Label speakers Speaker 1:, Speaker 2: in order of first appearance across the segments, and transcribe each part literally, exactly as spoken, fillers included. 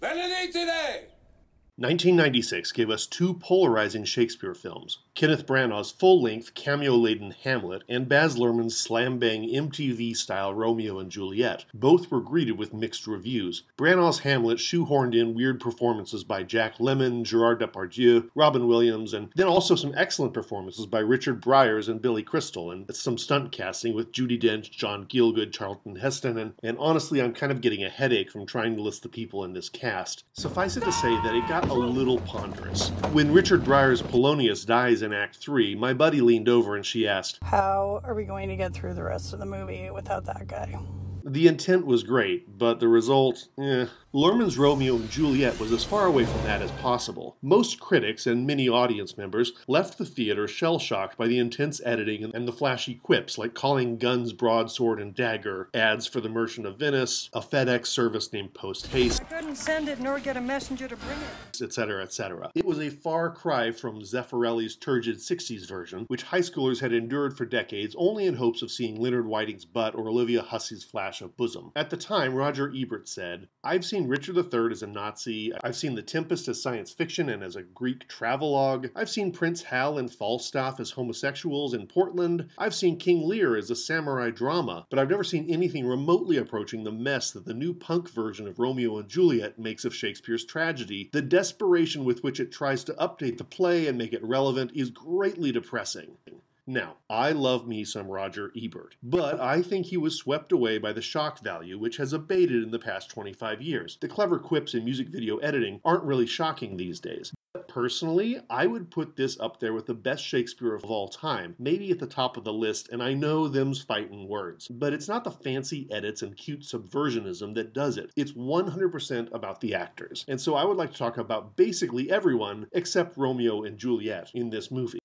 Speaker 1: Benedictine!
Speaker 2: nineteen ninety-six gave us two polarizing Shakespeare films, Kenneth Branagh's full-length, cameo-laden Hamlet and Baz Luhrmann's slam-bang M T V-style Romeo and Juliet. Both were greeted with mixed reviews. Branagh's Hamlet shoehorned in weird performances by Jack Lemmon, Gerard Depardieu, Robin Williams, and then also some excellent performances by Richard Briers and Billy Crystal, and some stunt casting with Judi Dench, John Gielgud, Charlton Heston, and, and honestly I'm kind of getting a headache from trying to list the people in this cast. Suffice it to say that it got a little ponderous. When Richard Briers' Polonius dies in Act three, my buddy leaned over and she asked,
Speaker 3: "How are we going to get through the rest of the movie without that guy?"
Speaker 2: The intent was great, but the result, eh. Luhrmann's Romeo and Juliet was as far away from that as possible. Most critics and many audience members left the theater shell-shocked by the intense editing and the flashy quips, like calling guns broadsword and dagger, ads for the Merchant of Venice, a FedEx service named Post Haste,
Speaker 3: I couldn't send it nor get a messenger to bring it,
Speaker 2: et cetera, et cetera. It was a far cry from Zeffirelli's turgid sixties version, which high schoolers had endured for decades only in hopes of seeing Leonard Whiting's butt or Olivia Hussey's flash of bosom. At the time, Roger Ebert said, "I've seen Richard the Third as a Nazi, I've seen The Tempest as science fiction and as a Greek travelogue, I've seen Prince Hal and Falstaff as homosexuals in Portland, I've seen King Lear as a samurai drama, but I've never seen anything remotely approaching the mess that the new punk version of Romeo and Juliet makes of Shakespeare's tragedy. The desperation with which it tries to update the play and make it relevant is greatly depressing." Now, I love me some Roger Ebert, but I think he was swept away by the shock value, which has abated in the past twenty-five years. The clever quips in music video editing aren't really shocking these days. But personally, I would put this up there with the best Shakespeare of all time, maybe at the top of the list, and I know them's fighting words. But it's not the fancy edits and cute subversionism that does it. It's one hundred percent about the actors. And so I would like to talk about basically everyone except Romeo and Juliet in this movie.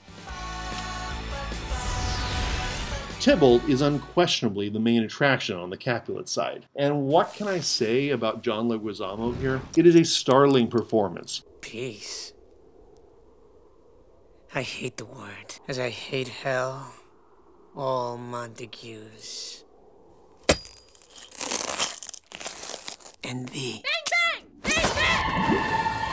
Speaker 2: Tybalt is unquestionably the main attraction on the Capulet side. And what can I say about John Leguizamo here? It is a startling performance.
Speaker 4: Peace. I hate the word, as I hate hell, all Montagues, and thee. Bang, bang! Bang, bang!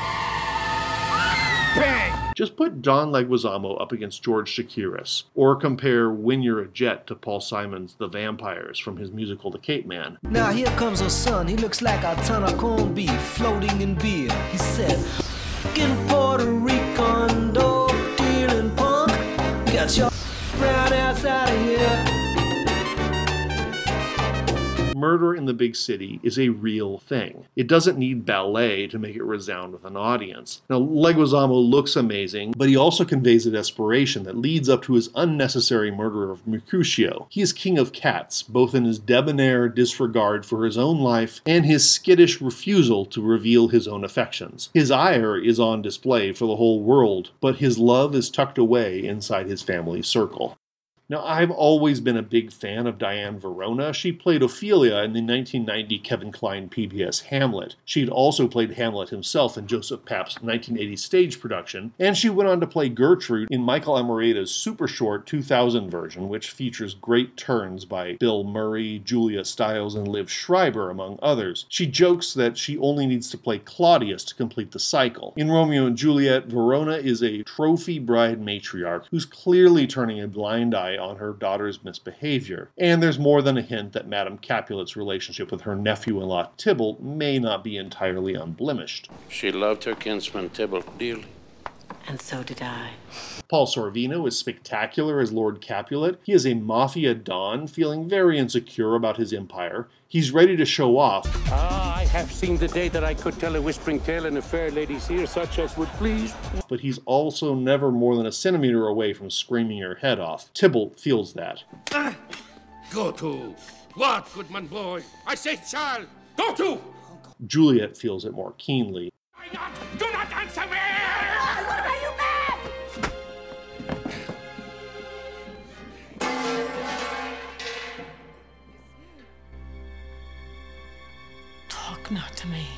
Speaker 4: Bang!
Speaker 2: Just put John Leguizamo up against George Chakiris, or compare When You're a Jet to Paul Simon's The Vampires from his musical The Cape Man.
Speaker 5: Now here comes her son, he looks like a ton of corned beef floating in beer. He said, "In Puerto Rican, dope dealing punk, get your brown ass out of here."
Speaker 2: Murder in the big city is a real thing. It doesn't need ballet to make it resound with an audience. Now, Leguizamo looks amazing, but he also conveys a desperation that leads up to his unnecessary murder of Mercutio. He is king of cats, both in his debonair disregard for his own life and his skittish refusal to reveal his own affections. His ire is on display for the whole world, but his love is tucked away inside his family circle. Now, I've always been a big fan of Diane Verona. She played Ophelia in the nineteen ninety Kevin Kline P B S Hamlet. She'd also played Hamlet himself in Joseph Papp's nineteen eighty stage production, and she went on to play Gertrude in Michael Almereyda's super short two thousand version, which features great turns by Bill Murray, Julia Stiles, and Liv Schreiber, among others. She jokes that she only needs to play Claudius to complete the cycle. In Romeo and Juliet, Verona is a trophy bride matriarch who's clearly turning a blind eye on her daughter's misbehavior. And there's more than a hint that Madame Capulet's relationship with her nephew-in-law Tybalt may not be entirely unblemished.
Speaker 1: She loved her kinsman Tybalt dearly.
Speaker 4: And so did I.
Speaker 2: Paul Sorvino is spectacular as Lord Capulet. He is a mafia don, feeling very insecure about his empire. He's ready to show off.
Speaker 6: Ah, I have seen the day that I could tell a whispering tale in a fair lady's ear, such as would please.
Speaker 2: But he's also never more than a centimeter away from screaming your head off. Tybalt feels that.
Speaker 6: Ah, go to. What, goodman boy? I say, child, go to.
Speaker 2: Juliet feels it more keenly.
Speaker 6: Why not? Do not answer me!
Speaker 3: What are you mad?
Speaker 7: Talk not to me,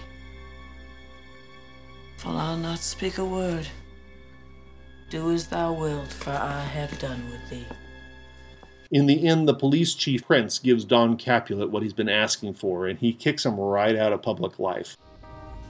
Speaker 7: for I'll not speak a word. Do as thou wilt, for I have done with thee.
Speaker 2: In the end, the police chief Prince gives Don Capulet what he's been asking for, and he kicks him right out of public life.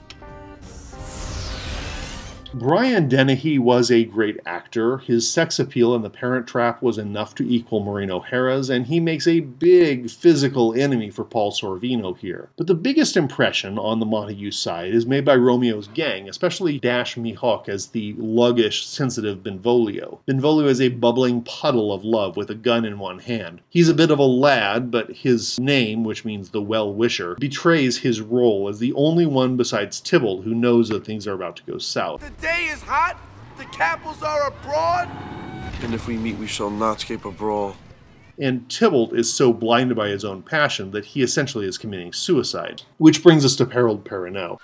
Speaker 2: Brian Dennehy was a great actor. His sex appeal in The Parent Trap was enough to equal Maureen O'Hara's, and he makes a big physical enemy for Paul Sorvino here. But the biggest impression on the Montague side is made by Romeo's gang, especially Dash Mihawk as the luggish, sensitive Benvolio. Benvolio is a bubbling puddle of love with a gun in one hand. He's a bit of a lad, but his name, which means the well-wisher, betrays his role as the only one besides Tybalt who knows that things are about to go south.
Speaker 8: The day is hot, the capitals are abroad,
Speaker 9: and if we meet, we shall not escape a brawl.
Speaker 2: And Tybalt is so blinded by his own passion that he essentially is committing suicide. Which brings us to Harold Perrineau.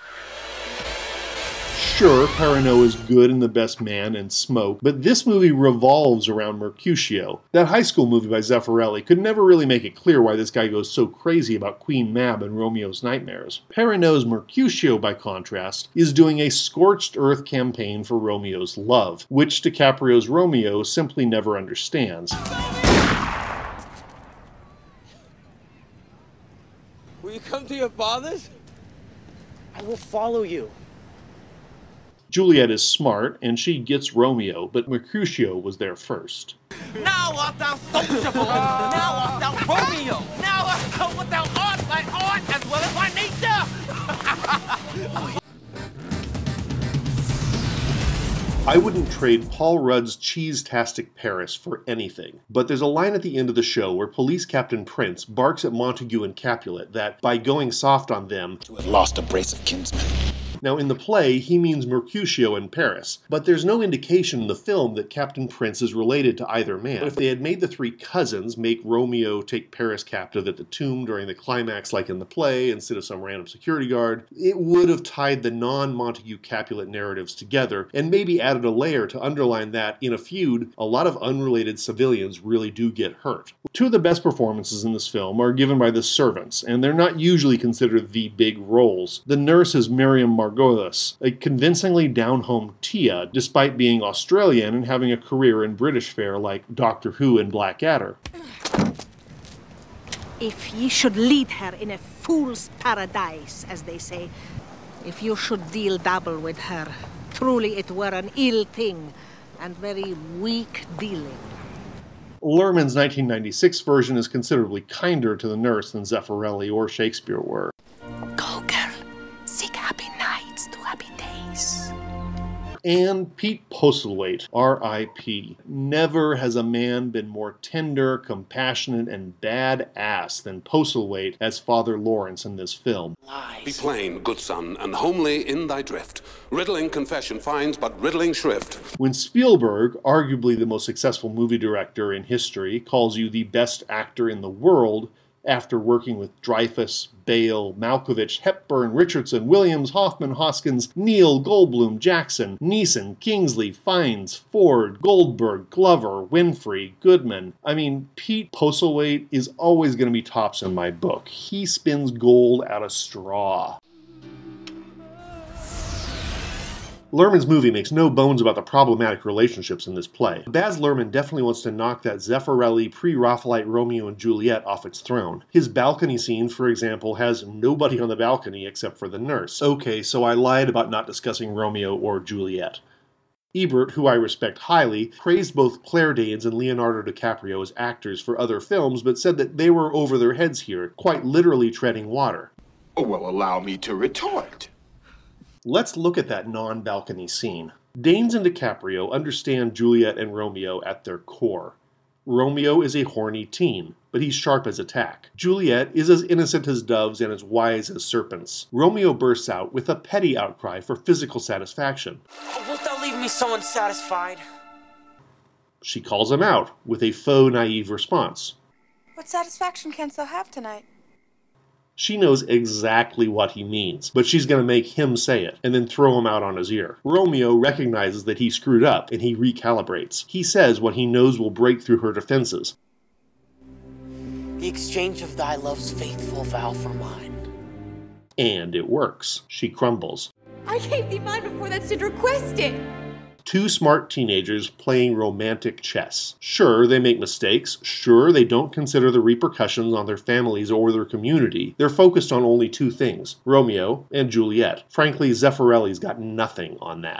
Speaker 2: Sure, Perrineau is good in The Best Man and Smoke, but this movie revolves around Mercutio. That high school movie by Zeffirelli could never really make it clear why this guy goes so crazy about Queen Mab and Romeo's nightmares. Perrineau's Mercutio, by contrast, is doing a scorched earth campaign for Romeo's love, which DiCaprio's Romeo simply never understands.
Speaker 10: Will you come to your fathers? I will follow you.
Speaker 2: Juliet is smart, and she gets Romeo, but Mercutio was there first.
Speaker 10: Now art thou sociable! Now art thou Romeo! Now art thou what thou art, thy art as well as my nature!
Speaker 2: I wouldn't trade Paul Rudd's cheese-tastic Paris for anything, but there's a line at the end of the show where Police Captain Prince barks at Montague and Capulet that, by going soft on them,
Speaker 11: to have lost a brace of kinsmen.
Speaker 2: Now, in the play, he means Mercutio and Paris, but there's no indication in the film that Captain Prince is related to either man. If they had made the three cousins make Romeo take Paris captive at the tomb during the climax like in the play, instead of some random security guard, it would have tied the non-Montague Capulet narratives together, and maybe added a layer to underline that, in a feud, a lot of unrelated civilians really do get hurt. Two of the best performances in this film are given by the servants, and they're not usually considered the big roles. The nurse is Miriam Margolis, a convincingly down-home Tia, despite being Australian and having a career in British fare like Doctor Who and Blackadder.
Speaker 12: If ye should lead her in a fool's paradise, as they say, if you should deal double with her, truly it were an ill thing, and very weak dealing.
Speaker 2: Lurman's nineteen ninety-six version is considerably kinder to the nurse than Zeffirelli or Shakespeare were.
Speaker 12: Go, girl. Seek happy nights to happy days.
Speaker 2: And Pete Postlethwaite, R I P Never has a man been more tender, compassionate, and badass than Postlethwaite as Father Lawrence in this film.
Speaker 13: Be plain, good son, and homely in thy drift. Riddling confession finds but riddling shrift.
Speaker 2: When Spielberg, arguably the most successful movie director in history, calls you the best actor in the world, after working with Dreyfuss, Bale, Malkovich, Hepburn, Richardson, Williams, Hoffman, Hoskins, Neal, Goldblum, Jackson, Neeson, Kingsley, Fiennes, Ford, Goldberg, Glover, Winfrey, Goodman. I mean, Pete Postlethwaite is always going to be tops in my book. He spins gold out of straw. Lurman's movie makes no bones about the problematic relationships in this play. Baz Lurman definitely wants to knock that Zeffirelli pre-Raphaelite Romeo and Juliet off its throne. His balcony scene, for example, has nobody on the balcony except for the nurse. Okay, so I lied about not discussing Romeo or Juliet. Ebert, who I respect highly, praised both Clare Danes and Leonardo DiCaprio as actors for other films, but said that they were over their heads here, quite literally treading water.
Speaker 6: Oh, well, allow me to retort.
Speaker 2: Let's look at that non-balcony scene. Danes and DiCaprio understand Juliet and Romeo at their core. Romeo is a horny teen, but he's sharp as a tack. Juliet is as innocent as doves and as wise as serpents. Romeo bursts out with a petty outcry for physical satisfaction.
Speaker 10: Oh, wilt thou leave me so unsatisfied?
Speaker 2: She calls him out with a faux naive response.
Speaker 14: What satisfaction canst thou have tonight?
Speaker 2: She knows exactly what he means, but she's going to make him say it, and then throw him out on his ear. Romeo recognizes that he screwed up, and he recalibrates. He says what he knows will break through her defenses.
Speaker 10: The exchange of thy love's faithful vow for mine.
Speaker 2: And it works. She crumbles.
Speaker 15: I gave thee mine before that stood requested.
Speaker 2: Two smart teenagers playing romantic chess. Sure, they make mistakes. Sure, they don't consider the repercussions on their families or their community. They're focused on only two things, Romeo and Juliet. Frankly, Zeffirelli's got nothing on that.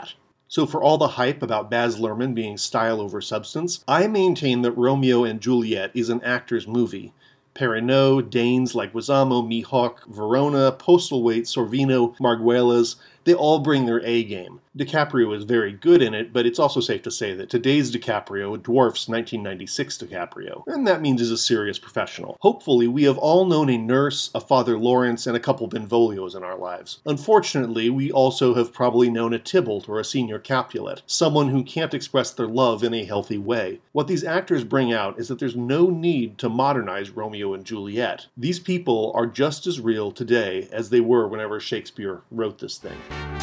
Speaker 2: So for all the hype about Baz Lurman being style over substance, I maintain that Romeo and Juliet is an actor's movie. Perrineau, Danes, Leguizamo, Mihawk, Verona, Postlethwaite, Sorvino, Marguelas, they all bring their A-game. DiCaprio is very good in it, but it's also safe to say that today's DiCaprio dwarfs nineteen ninety-six DiCaprio, and that means he's a serious professional. Hopefully, we have all known a nurse, a Father Lawrence, and a couple Benvolios in our lives. Unfortunately, we also have probably known a Tybalt or a Senior Capulet, someone who can't express their love in a healthy way. What these actors bring out is that there's no need to modernize Romeo and Juliet. These people are just as real today as they were whenever Shakespeare wrote this thing.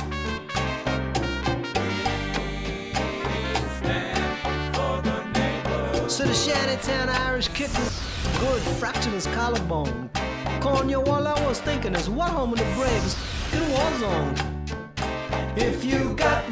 Speaker 5: So the shantytown Irish kid was good, fractured his collarbone. Cornea, all I was thinking is what home of the brave is in war zone. If you got